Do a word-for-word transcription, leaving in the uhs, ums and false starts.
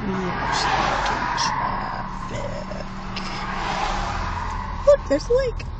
We're stuck in traffic. Look, there's a lake.